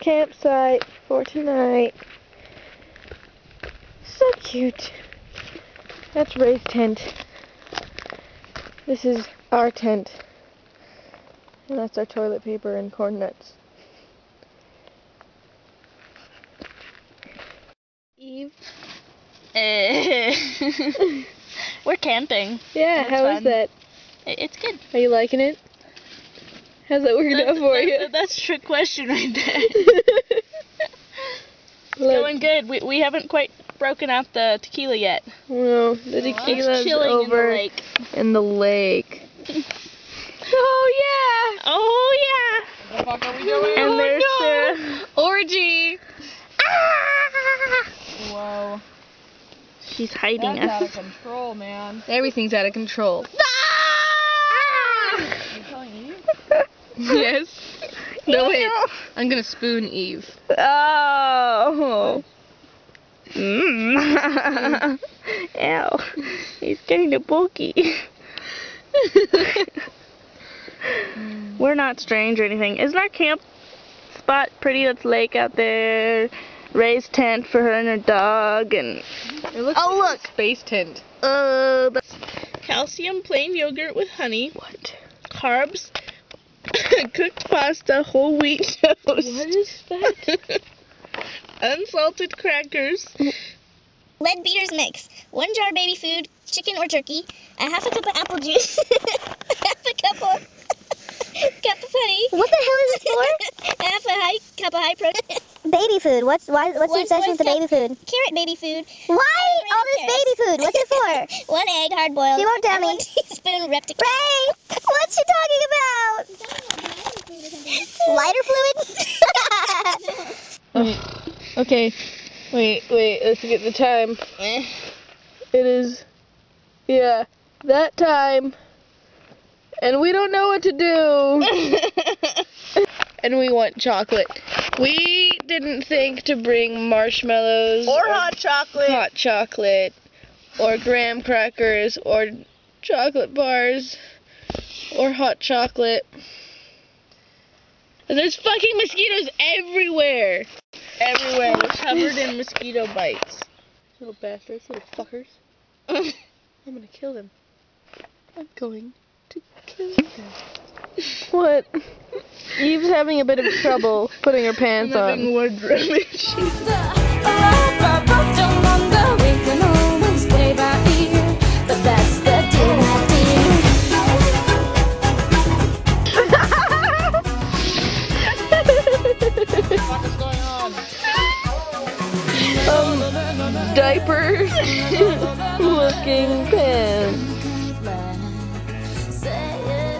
campsite for tonight. So cute. That's Rae's tent. This is our tent. And that's our toilet paper and corn nuts. Eve? We're camping. Yeah, how is that? It's good. Are you liking it? How's that working out for you? That's a trick question right there. It's going good. We haven't quite broken out the tequila yet. No, the tequila's over in the lake. Oh yeah! Oh yeah! What the fuck are we doing? And there's the orgy. Ah! Whoa. She's hiding That's us. out of control, man. Everything's out of control. Ah! You telling Eve? Yes. No wait. I'm gonna spoon Eve. Oh. Ew. He's kind of bulky. We're not strange or anything. Isn't our camp spot pretty? That's lake out there. Rae's tent for her and her dog, and It looks like a space tent. that's Calcium plain yogurt with honey. what? Carbs. Cooked pasta, whole wheat toast. What is that? Unsalted crackers. Lead beaters mix. 1 jar baby food, chicken or turkey, a half a cup of apple juice, half a cup of honey. What the hell is this for? Half a cup of high protein. Baby food. What's the obsession with the baby food? Carrot baby food. Why all this baby food? What's it for? 1 egg hard boiled. She won't tell and me. 1 teaspoon reptic. Rae, what's she talking about? Lighter fluid? Okay. Wait. Let's get the time. It is, yeah, that time. And we don't know what to do. And we want chocolate. We didn't think to bring marshmallows Or hot chocolate. Or graham crackers or chocolate bars or hot chocolate. And there's fucking mosquitoes everywhere. Everywhere. We're covered in mosquito bites. Little bastards, little fuckers. I'm gonna kill them. I'm going to kill them. What? Eve's having a bit of trouble putting her pants on. Having wardrobe issues. What is going on? Diapers looking pants.